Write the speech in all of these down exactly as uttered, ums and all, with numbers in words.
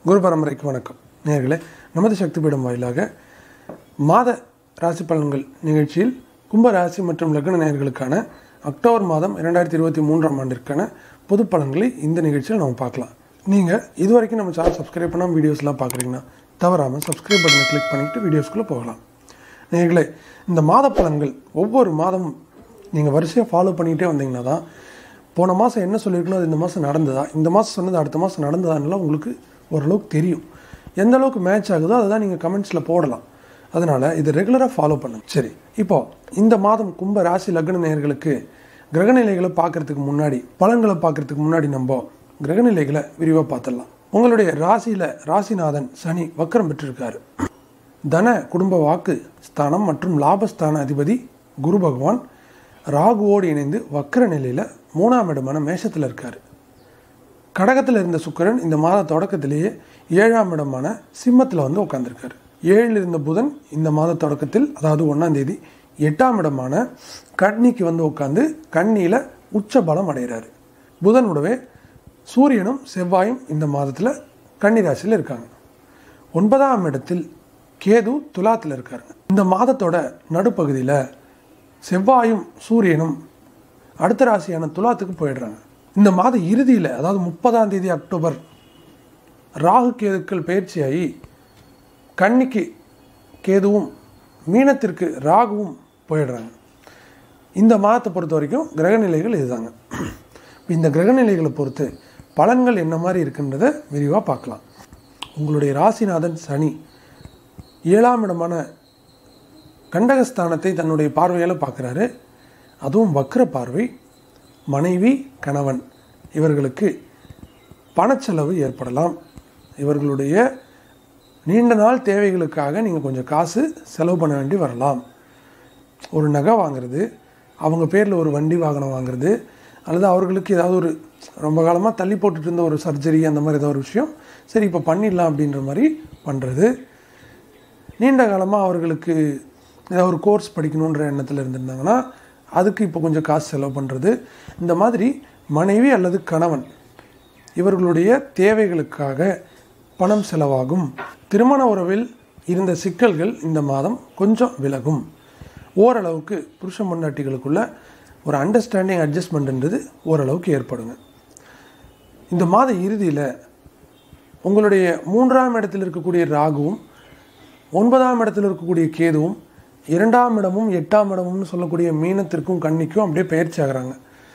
குரு பரம்பரைக்கு வணக்கம் நேயர்களே. நமது சக்தி பீடம் வாயிலாக மாத ராசி பலன்கள் நிகழ்ச்சியில் கும்ப ராசி மற்றும் லக்ன நேயர்களுக்கான அக்டோபர் மாதம் இரண்டாயிரத்தி இருபத்தி மூன்றாம் ஆண்டிற்கான பொது பலன்களை இந்த நிகழ்ச்சியில் நம்ம பார்க்கலாம். நீங்கள் இது வரைக்கும் நம்ம சேனல் சப்ஸ்கிரைப் பண்ணாமல் வீடியோஸ்லாம் பார்க்குறீங்கன்னா தவறாமல் சப்ஸ்கிரைப் பட்டனை கிளிக் பண்ணிவிட்டு வீடியோஸ்குள்ளே போகலாம். நேயர்களே, இந்த மாத பலன்கள் ஒவ்வொரு மாதமும் நீங்கள் வரிசையாக ஃபாலோ பண்ணிகிட்டே வந்தீங்கன்னா தான் போன மாதம் என்ன சொல்லியிருக்கணும், அது இந்த மாதம் நடந்ததா, இந்த மாதம் சொன்னது அடுத்த மாதம் நடந்ததான்லாம் உங்களுக்கு ஓரளவுக்கு தெரியும். எந்த அளவுக்கு மேட்ச் ஆகுதோ அதை தான் நீங்கள் கமெண்ட்ஸில் போடலாம். அதனால் இதை ரெகுலராக ஃபாலோ பண்ணுங்க. சரி, இப்போது இந்த மாதம் கும்ப ராசி லக்ன நேயர்களுக்கு கிரகநிலைகளை பார்க்குறதுக்கு முன்னாடி, பலன்களை பார்க்குறதுக்கு முன்னாடி நம்ம கிரகநிலைகளை விரிவாக பார்த்துடலாம். உங்களுடைய ராசியில் ராசிநாதன் சனி வக்கரம் பெற்றிருக்காரு. தன குடும்ப வாக்கு ஸ்தானம் மற்றும் லாபஸ்தான அதிபதி குரு பகவான் ராகுவோடு இணைந்து வக்கர நிலையில் மூணாம் இடமான மேஷத்தில் இருக்கார். கடகத்தில் இருந்த சுக்கிரன் இந்த மாத தொடக்கத்திலேயே ஏழாம் இடமான சிம்மத்தில் வந்து உட்காந்துருக்காரு. ஏழில் இருந்த புதன் இந்த மாத தொடக்கத்தில், அதாவது ஒன்றாம் தேதி எட்டாம் இடமான கன்னிக்கு வந்து உட்காந்து கன்னியில் உச்ச பலம் அடைகிறாரு. புதனுடவே சூரியனும் செவ்வாயும் இந்த மாதத்தில் கன்னி ராசியில் இருக்காங்க. ஒன்பதாம் இடத்தில் கேது துலாத்தில் இருக்காருங்க. இந்த மாதத்தோட நடுப்பகுதியில் செவ்வாயும் சூரியனும் அடுத்த ராசியான துலாத்துக்கு போயிடுறாங்க. இந்த மாத இறுதியில், அதாவது முப்பதாம் தேதி அக்டோபர், ராகு கேதுக்கள் பயிற்சியாகி கன்னிக்கு கேதுவும் மீனத்திற்கு ராகுவும் போயிடுறாங்க. இந்த மாதத்தை பொறுத்த வரைக்கும் கிரகநிலைகள் இதுதாங்க. இந்த கிரகநிலைகளை பொறுத்து பலன்கள் என்ன மாதிரி இருக்குன்றதை விரிவாக பார்க்கலாம். உங்களுடைய ராசிநாதன் சனி ஏழாம் இடமான கண்டகஸ்தானத்தை தன்னுடைய பார்வையால் பார்க்குறாரு. அதுவும் வக்ர பார்வை. மனைவி கணவன் இவர்களுக்கு பணச்செலவு ஏற்படலாம். இவர்களுடைய நீண்ட நாள் தேவைகளுக்காக நீங்கள் கொஞ்சம் காசு செலவு பண்ண வேண்டி வரலாம். ஒரு நகை வாங்கிறது, அவங்க பேரில் ஒரு வண்டி வாகனம் வாங்குறது, அல்லது அவர்களுக்கு ஏதாவது ஒரு ரொம்ப காலமாக தள்ளி போட்டுட்டு இருந்த ஒரு சர்ஜரி, அந்த மாதிரி ஏதாவது ஒரு விஷயம் சரி இப்போ பண்ணிடலாம் அப்படின்ற மாதிரி பண்ணுறது. நீண்ட காலமாக அவர்களுக்கு ஏதாவது ஒரு கோர்ஸ் படிக்கணுன்ற எண்ணத்தில் இருந்திருந்தாங்கன்னா அதுக்கு இப்போ கொஞ்சம் காசு செலவு பண்ணுறது. இந்த மாதிரி மனைவி அல்லது கணவன் இவர்களுடைய தேவைகளுக்காக பணம் செலவாகும். திருமண உறவில் இருந்த சிக்கல்கள் இந்த மாதம் கொஞ்சம் விலகும். ஓரளவுக்கு புருஷ பொண்டாட்டிகளுக்குள்ள ஒரு அண்டர்ஸ்டாண்டிங் அட்ஜஸ்ட்மெண்ட்ன்றது ஓரளவுக்கு ஏற்படுங்க. இந்த மாத இறுதியில் உங்களுடைய மூன்றாம் இடத்தில் இருக்கக்கூடிய ராகுவும் ஒன்பதாம் இடத்தில் இருக்கக்கூடிய கேதுவும் இரண்டாம் இடமும் எட்டாம் இடமும்னு சொல்லக்கூடிய மீனத்திற்கும் கன்னிக்கும் அப்படியே பயிற்சி ஆகிறாங்க.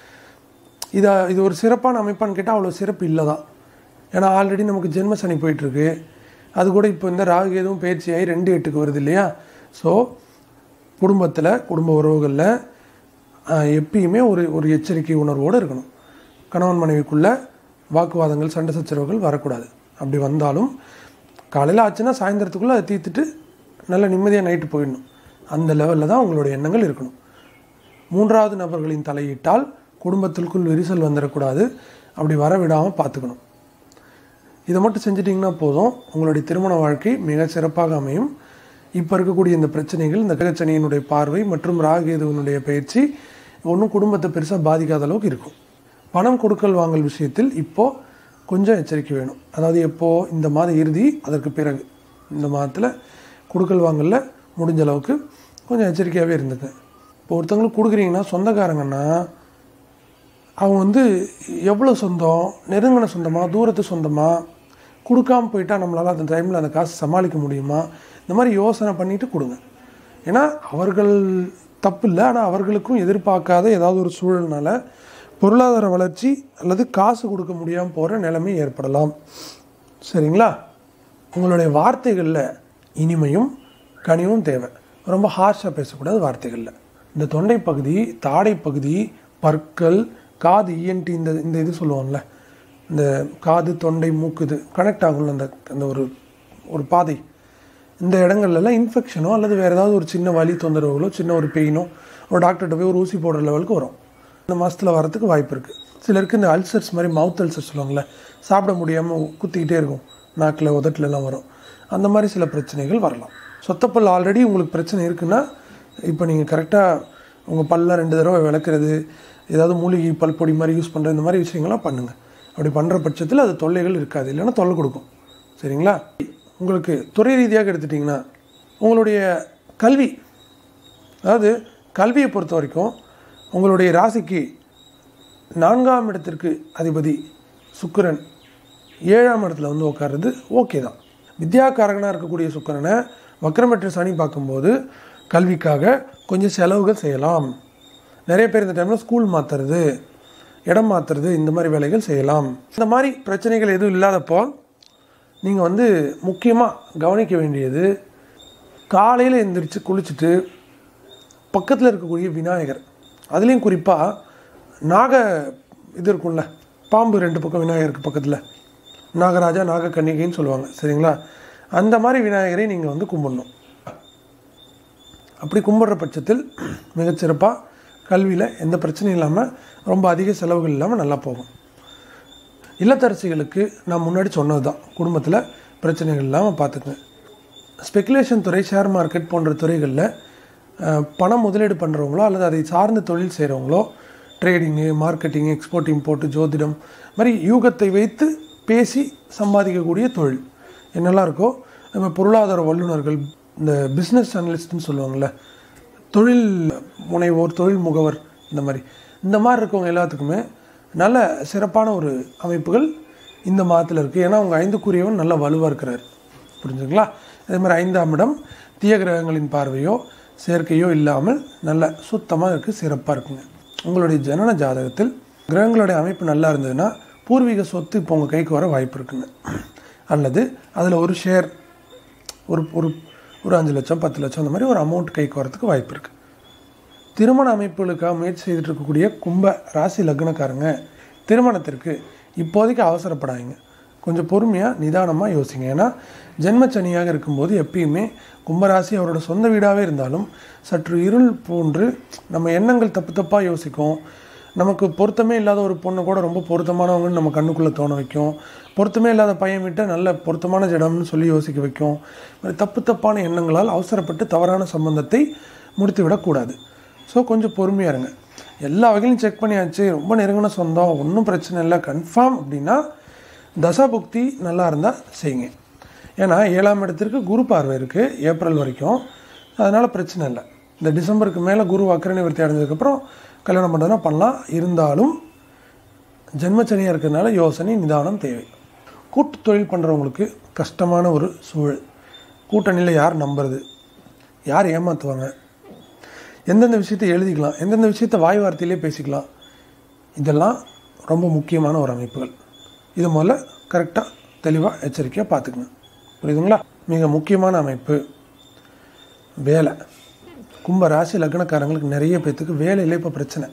இதை இது ஒரு சிறப்பான அமைப்பான்னு கேட்டால் அவ்வளோ சிறப்பு இல்லை தான். ஏன்னா ஆல்ரெடி நமக்கு ஜென்ம சனி போயிட்டுருக்கு. அது கூட இப்போ இந்த ராகு கேதுவும் பயிற்சியாகி ரெண்டு எட்டுக்கு வருது இல்லையா. ஸோ குடும்பத்தில், குடும்ப உறவுகளில் எப்பயுமே ஒரு ஒரு எச்சரிக்கை உணர்வோடு இருக்கணும். கணவன் மனைவிக்குள்ளே வாக்குவாதங்கள், சண்டை சச்சரவுகள் வரக்கூடாது. அப்படி வந்தாலும் காலையில் ஆச்சுன்னா சாயந்தரத்துக்குள்ளே அதை தீர்த்துட்டு நல்ல நிம்மதியாக நைட்டு போயிடணும். அந்த லெவலில் தான் உங்களுடைய எண்ணங்கள் இருக்கணும். மூன்றாவது நபர்களின் தலையிட்டால் குடும்பத்திற்குள் விரிசல் வந்துடக்கூடாது. அப்படி வர விடாமல் பார்த்துக்கணும். இதை மட்டும் செஞ்சிட்டிங்கன்னா போதும், உங்களுடைய திருமண வாழ்க்கை மிக சிறப்பாக அமையும். இப்போ இருக்கக்கூடிய இந்த பிரச்சனைகள், இந்த கிரகச்சனியினுடைய பார்வை மற்றும் ராகுகேதுவினுடைய பயிற்சி ஒன்றும் குடும்பத்தை பெருசாக பாதிக்காத அளவுக்கு இருக்கும். பணம் கொடுக்கல் வாங்கல் விஷயத்தில் இப்போது கொஞ்சம் எச்சரிக்கை வேணும். அதாவது எப்போது, இந்த மாத இறுதி, அதற்கு பிறகு இந்த மாதத்தில் கொடுக்கல் வாங்கலில் முடிஞ்ச அளவுக்கு கொஞ்சம் எச்சரிக்கையாகவே இருந்துங்க. இப்போ ஒருத்தவங்களுக்கு கொடுக்குறீங்கன்னா, சொந்தக்காரங்கன்னா அவங்க வந்து எவ்வளோ சொந்தம், நெருங்கின சொந்தமாக, தூரத்து சொந்தமாக, கொடுக்காமல் போயிட்டால் நம்மளால் அந்த டைமில் அந்த காசு சமாளிக்க முடியுமா, இந்த மாதிரி யோசனை பண்ணிவிட்டு கொடுங்க. ஏன்னா அவர்கள் தப்பு இல்லை, ஆனால் அவர்களுக்கும் எதிர்பார்க்காத ஏதாவது ஒரு சூழல்னால பொருளாதார வளர்ச்சி அல்லது காசு கொடுக்க முடியாமல் போகிற நிலைமை ஏற்படலாம். சரிங்களா? உங்களுடைய வார்த்தைகளில் இனிமையும் கனிவும் தேவை. ரொம்ப ஹார்ஷாக பேசக்கூடாது வார்த்தைகளில். இந்த தொண்டை பகுதி, தாடை பகுதி, பற்கள், காது, இஎன்டி, இந்த இந்த இது சொல்லுவோம்ல, இந்த காது, தொண்டை, மூக்கு, இது கனெக்ட் ஆகும்ல அந்த அந்த ஒரு ஒரு பாதை, இந்த இடங்கள்லாம் இன்ஃபெக்ஷனோ அல்லது வேறு ஏதாவது ஒரு சின்ன வலி தொந்தரவுகளோ, சின்ன ஒரு பெயினோ ஒரு டாக்டர்கிட்ட போய் ஒரு ஊசி போடுற லெவலுக்கு வரும். இந்த மாதத்தில் வரத்துக்கு வாய்ப்பு இருக்குது. சிலருக்கு இந்த அல்சர்ஸ் மாதிரி, மவுத் அல்சர்ஸ் சொல்லுவாங்கள்ல, சாப்பிட முடியாமல் குத்திக்கிட்டே இருக்கும், நாக்கில் உதட்டிலலாம் வரும். அந்த மாதிரி சில பிரச்சனைகள் வரலாம். சொத்தப்பல் ஆல்ரெடி உங்களுக்கு பிரச்சனை இருக்குன்னா இப்போ நீங்கள் கரெக்டாக உங்கள் பல்ல ரெண்டு தடவை விளக்குறது, ஏதாவது மூலிகை பல் பொடி மாதிரி யூஸ் பண்ணுற இந்த மாதிரி விஷயங்கள்லாம் பண்ணுங்கள். அப்படி பண்ணுற பட்சத்தில் அது தொல்லைகள் இருக்காது, இல்லைன்னா தொல்லை கொடுக்கும். சரிங்களா? உங்களுக்கு துறை ரீதியாக எடுத்துட்டிங்கன்னா உங்களுடைய கல்வி, அதாவது கல்வியை பொறுத்த வரைக்கும் உங்களுடைய ராசிக்கு நான்காம் இடத்திற்கு அதிபதி சுக்கிரன் ஏழாம் இடத்துல வந்து உட்கார்றது ஓகே தான். வித்யாகாரகனாக இருக்கக்கூடிய சுக்கிரனை வக்ரமற்ற சனி பார்க்கும்போது கல்விக்காக கொஞ்சம் செலவுகள் செய்யலாம். நிறைய பேர் இந்த டைமில் ஸ்கூல் மாற்றுறது, இடம் மாற்றுறது, இந்த மாதிரி வேலைகள் செய்யலாம். இந்த மாதிரி பிரச்சனைகள் எதுவும் இல்லாதப்போ நீங்கள் வந்து முக்கியமாக கவனிக்க வேண்டியது, காலையில் எழுந்திரிச்சு குளிச்சுட்டு பக்கத்தில் இருக்கக்கூடிய விநாயகர், அதுலேயும் குறிப்பாக நாக இது இருக்கும்ல, பாம்பு ரெண்டு பக்கம் விநாயகருக்கு பக்கத்தில் நாகராஜா நாக கன்னிகைன்னு சொல்லுவாங்க, சரிங்களா? அந்த மாதிரி விநாயகரை நீங்கள் வந்து கும்பிடணும். அப்படி கும்பிட்ற பட்சத்தில் மிகச்சிறப்பாக கல்வியில் எந்த பிரச்சனையும் இல்லாமல் ரொம்ப அதிக செலவுகள் இல்லாமல் நல்லா போகும். இல்லத்தரசிகளுக்கு நான் முன்னாடி சொன்னது தான், குடும்பத்தில் பிரச்சனைகள் இல்லாமல் பார்த்துக்குங்க. ஸ்பெகுலேஷன் துறை, ஷேர் மார்க்கெட் போன்ற துறைகளில் பணம் முதலீடு பண்ணுறவங்களோ அல்லது அதை சார்ந்த தொழில் செய்கிறவங்களோ, ட்ரேடிங்கு, மார்க்கெட்டிங்கு, எக்ஸ்போர்ட் இம்போர்ட்டு, ஜோதிடம் மாதிரி யூகத்தை வைத்து பேசி சம்பாதிக்கக்கூடிய தொழில் என்னெல்லாம் இருக்கோ, நம்ம பொருளாதார வல்லுநர்கள், இந்த பிஸ்னஸ் அனலிஸ்ட்னு சொல்லுவாங்கள்ல, தொழில் முனைவோர், தொழில் முகவர், இந்த மாதிரி இந்த மாதிரி இருக்கவங்க எல்லாத்துக்குமே நல்ல சிறப்பான ஒரு அமைப்புகள் இந்த மாதத்தில் இருக்குது. ஏன்னா அவங்க ஐந்துக்குரியவன் நல்ல வலுவாக இருக்கிறார், புரிஞ்சுங்களா? அதே மாதிரி ஐந்தாம் இடம் தீய கிரகங்களின் பார்வையோ சேர்க்கையோ இல்லாமல் நல்ல சுத்தமாக இருக்குது, சிறப்பாக இருக்குங்க. உங்களுடைய ஜனன ஜாதகத்தில் கிரகங்களுடைய அமைப்பு நல்லா இருந்ததுன்னா பூர்வீக சொத்து இப்போ உங்கள் கைக்கு வர வாய்ப்பு இருக்குங்க. அல்லது அதில் ஒரு ஷேர், ஒரு ஒரு ஒரு அஞ்சு லட்சம் பத்து லட்சம் அந்த மாதிரி ஒரு அமௌண்ட் கைக்கு வரத்துக்கு வாய்ப்பு இருக்குது. திருமண அமைப்புகளுக்காக முயற்சி செய்துட்டு இருக்கக்கூடிய கும்ப ராசி லக்னக்காரங்க திருமணத்திற்கு இப்போதைக்கு அவசரப்படாதீங்க, கொஞ்சம் பொறுமையாக நிதானமாக யோசிங்க. ஏன்னா ஜென்மச்சனியாக இருக்கும்போது எப்பயுமே கும்பராசி அவரோட சொந்த வீடாகவே இருந்தாலும் சற்று இருள் போன்று நம்ம எண்ணங்கள் தப்பு தப்பாக யோசிக்கும். நமக்கு பொருத்தமே இல்லாத ஒரு பொண்ணை கூட ரொம்ப பொருத்தமானவங்கன்னு நம்ம கண்ணுக்குள்ளே தோண வைக்கும். பொருத்தமே இல்லாத பையன் விட்ட நல்ல பொருத்தமான ஜடம்னு சொல்லி யோசிக்க வைக்கும். தப்பு தப்பான எண்ணங்களால் அவசரப்பட்டு தவறான சம்பந்தத்தை முடித்து விடக்கூடாது. ஸோ கொஞ்சம் பொறுமையாக இருங்க. எல்லா வகையிலும் செக் பண்ணியாச்சு, ரொம்ப நெருங்கின சொந்தம், ஒன்றும் பிரச்சனை இல்லை, கன்ஃபார்ம் அப்படின்னா தசாபுக்தி நல்லா இருந்தால் செய்யுங்க. ஏன்னா ஏழாம் இடத்திற்கு குரு பார்வை இருக்குது ஏப்ரல் வரைக்கும், அதனால் பிரச்சனை இல்லை. இந்த டிசம்பருக்கு மேலே குரு வக்ர நிவர்த்தி அடைஞ்சதுக்கப்புறம் கல்யாணம் பண்ணுறதுனா பண்ணலாம். இருந்தாலும் ஜென்மச்சனியாக இருக்கிறதுனால யோசனை நிதானம் தேவை. கூட்டு தொழில் பண்ணுறவங்களுக்கு கஷ்டமான ஒரு சூழல். கூட்டணியில் யார் நம்புறது, யார் ஏமாற்றுவாங்க, எந்தெந்த விஷயத்தை எழுதிக்கலாம், எந்தெந்த விஷயத்தை வாய் வார்த்தையிலே பேசிக்கலாம், இதெல்லாம் ரொம்ப முக்கியமான ஒரு அமைப்புகள். இது முதல்ல கரெக்டாக தெளிவாக எச்சரிக்கையாக பார்த்துக்குங்க, புரியுதுங்களா? மிக முக்கியமான அமைப்பு வேலை. கும்ப ராசி லக்னக்காரங்களுக்கு நிறைய பேர்த்துக்கு வேலையில் இப்போ பிரச்சனை.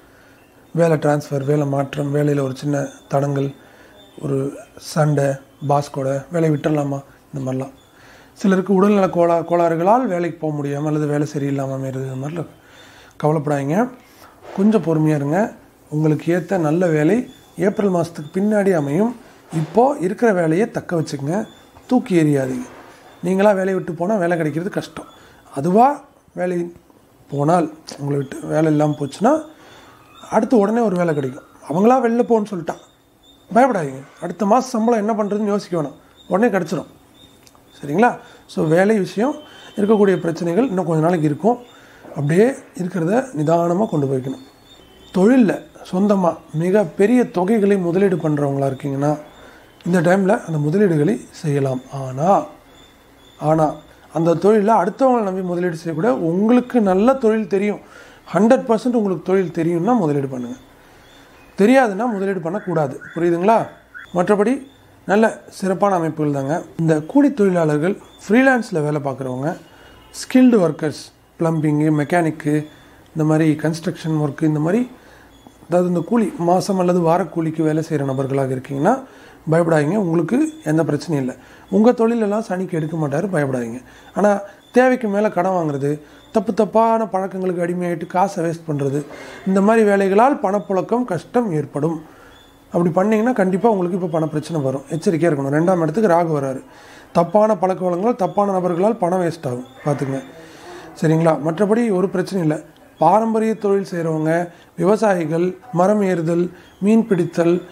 வேலை டிரான்ஸ்ஃபர், வேலை மாற்றம், வேலையில் ஒரு சின்ன தடங்கள், ஒரு சண்டை, பாஸ்கோட வேலையை விட்டுடலாமா, இந்த மாதிரிலாம். சிலருக்கு உடல்நல கோளா கோளாறுகளால் வேலைக்கு போக முடியாமல் அல்லது வேலை சரியில்லாமல் அமைகிறது, இந்த மாதிரிலாம் கவலைப்படாதீங்க. கொஞ்சம் பொறுமையாக இருங்க. உங்களுக்கு ஏற்ற நல்ல வேலை ஏப்ரல் மாதத்துக்கு பின்னாடி அமையும். இப்போது இருக்கிற வேலையை தக்க வச்சுக்கங்க, தூக்கி எறியாதீங்க. நீங்களாக வேலையை விட்டு போனால் வேலை கிடைக்கிறது கஷ்டம். அதுவாக வேலை போனால், உங்களை விட்டு வேலை இல்லாமல் போச்சுன்னா அடுத்து உடனே ஒரு வேலை கிடைக்கும். அவங்களா வெளில போகணுன்னு சொல்லிட்டான், பயப்படாதீங்க. அடுத்த மாதம் சம்பளம் என்ன பண்ணுறதுன்னு யோசிக்க வேணாம், உடனே கிடச்சிடும், சரிங்களா? ஸோ வேலை விஷயம் இருக்கக்கூடிய பிரச்சனைகள் இன்னும் கொஞ்ச நாளைக்கு இருக்கும். அப்படியே இருக்கிறத நிதானமாக கொண்டு போய்க்கணும். தொழிலில் சொந்தமாக மிக பெரிய தொகைகளை முதலீடு பண்ணுறவங்களா இருக்கீங்கன்னா இந்த டைமில் அந்த முதலீடுகளை செய்யலாம். ஆனால் ஆனால் அந்த தொழிலில் அடுத்தவங்களை நம்பி முதலீடு செய்யக்கூட, உங்களுக்கு நல்ல தொழில் தெரியும், ஹண்ட்ரட் பர்சன்ட் உங்களுக்கு தொழில் தெரியும்னா முதலீடு பண்ணுங்கள். தெரியாதுன்னா முதலீடு பண்ணக்கூடாது, புரியுதுங்களா? மற்றபடி நல்ல சிறப்பான அமைப்புகள் தாங்க. இந்த கூலி தொழிலாளர்கள், ஃப்ரீலான்ஸில் வேலை பார்க்குறவங்க, ஸ்கில்டு ஒர்க்கர்ஸ், ப்ளம்பிங்கு, மெக்கானிக்கு, இந்த மாதிரி கன்ஸ்ட்ரக்ஷன் ஒர்க்கு, இந்த மாதிரி அதாவது இந்த கூலி மாதம் அல்லது வாரக்கூலிக்கு வேலை செய்கிற நபர்களாக இருக்கீங்கன்னா பயப்படாதீங்க, உங்களுக்கு எந்த பிரச்சனையும் இல்லை. உங்கள் தொழிலெல்லாம் சனிக்கு எடுக்க மாட்டார், பயப்படாதீங்க. ஆனால் தேவைக்கு மேலே கடன் வாங்குறது, தப்பு தப்பான பழக்கங்களுக்கு அடிமையாகிட்டு காசை வேஸ்ட் பண்ணுறது, இந்த மாதிரி வேலைகளால் பணப்புழக்கம் கஷ்டம் ஏற்படும். அப்படி பண்ணிங்கன்னா கண்டிப்பாக உங்களுக்கு இப்போ பண பிரச்சனை வரும், எச்சரிக்கையாக இருக்கணும். ரெண்டாம் இடத்துக்கு ராகு வராரு. தப்பான பழக்க வழக்கங்கள், தப்பான நபர்களால் பணம் வேஸ்ட் ஆகும், பார்த்துங்க, சரிங்களா? மற்றபடி ஒரு பிரச்சனை இல்லை. பாரம்பரிய தொழில் செய்கிறவங்க, விவசாயிகள், மரம் ஏறுதல், மீன் பிடித்தல்,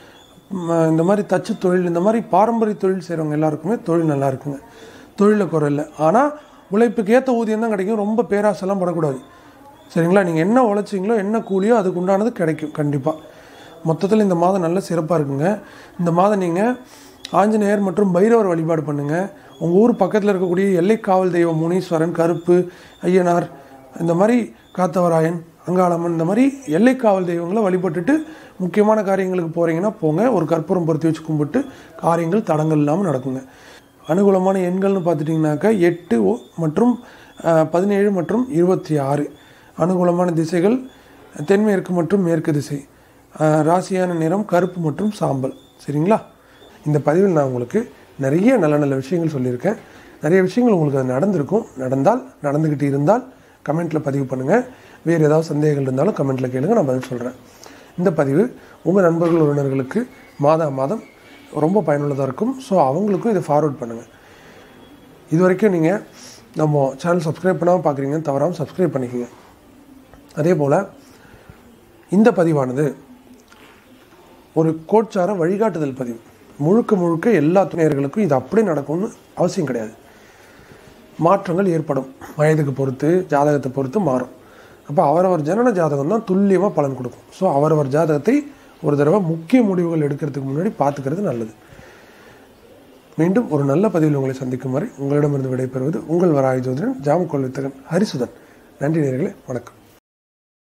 இந்த மாதிரி தச்சு தொழில், இந்த மாதிரி பாரம்பரிய தொழில் செய்கிறவங்க எல்லாருக்குமே தொழில் நல்லா இருக்குங்க. தொழிலில் குறை இல்லை. ஆனால் உழைப்புக்கு ஏற்ற ஊதியம் தான் கிடைக்கும். ரொம்ப பேராசெல்லாம் படக்கூடாது. சரிங்களா? நீங்கள் என்ன உழைச்சிங்களோ என்ன கூலியோ அதுக்கு உண்டானது கிடைக்கும் கண்டிப்பாக. மொத்தத்தில் இந்த மாதம் நல்ல சிறப்பாக இருக்குங்க. இந்த மாதம் நீங்கள் ஆஞ்சநேயர் மற்றும் பைரவர் வழிபாடு பண்ணுங்கள். உங்கள் ஊர் பக்கத்தில் இருக்கக்கூடிய எல்லை காவல் தெய்வம் முனீஸ்வரன், கருப்பு, ஐயனார், இந்த மாதிரி காத்தவராயன், அங்காளம்மன், இந்த மாதிரி எல்லை காவல் தெய்வங்களை வழிபட்டுட்டு முக்கியமான காரியங்களுக்கு போகிறீங்கன்னா போங்க. ஒரு கற்பூரம் பொருத்தி வச்சு கும்பிட்டு காரியங்கள் தடங்கள் இல்லாமல் நடக்குங்க. அனுகூலமான எண்கள்னு பார்த்துட்டிங்கனாக்கா எட்டு மற்றும் பதினேழு மற்றும் இருபத்தி ஆறு. அனுகூலமான திசைகள் தென்மேற்கு மற்றும் மேற்கு திசை. ராசியான நிறம் கருப்பு மற்றும் சாம்பல். சரிங்களா? இந்த பதிவில் நான் உங்களுக்கு நிறைய நல்ல நல்ல விஷயங்கள் சொல்லியிருக்கேன். நிறைய விஷயங்கள் உங்களுக்கு அது நடந்திருக்கும். நடந்தால், நடந்துக்கிட்டு இருந்தால் கமெண்ட்டில் பதிவு பண்ணுங்கள். வேறு ஏதாவது சந்தேகங்கள் இருந்தாலும் கமெண்ட்டில் கேளுங்க, நான் பதில் சொல்கிறேன். இந்த பதிவு உங்கள் நண்பர்கள் உறவினர்களுக்கு மாதம் மாதம் ரொம்ப பயனுள்ளதாக இருக்கும். ஸோ அவங்களுக்கும் இதை ஃபார்வர்ட் பண்ணுங்கள். இது வரைக்கும் நீங்கள் நம்ம சேனல் சப்ஸ்கிரைப் பண்ணாமல் பார்க்குறீங்கன்னு தவறாமல் சப்ஸ்கிரைப் பண்ணிக்கோங்க. அதே போல் இந்த பதிவானது ஒரு கோட்சார வழிகாட்டுதல் பதிவு. முழுக்க முழுக்க எல்லா துணையர்களுக்கும் இது அப்படி நடக்கும்னு அவசியம் கிடையாது. மாற்றங்கள் ஏற்படும். வயதுக்கு பொறுத்து, ஜாதகத்தை பொறுத்து மாறும். அப்போ அவரவர் ஜனன ஜாதகம் தான் துல்லியமாக பலன் கொடுக்கும். ஸோ அவரவர் ஜாதகத்தை ஒரு தடவை முக்கிய முடிவுகள் எடுக்கிறதுக்கு முன்னாடி பார்த்துக்கிறது நல்லது. மீண்டும் ஒரு நல்ல பதிவில் உங்களை சந்திக்கும் வரை உங்களிடமிருந்து விடைபெறுவது உங்கள் வராய் ஜோதிடன் ஜாமக்கோள் வித்தகன் ஹரிசுதன். நன்றி நேயர்களே, வணக்கம்.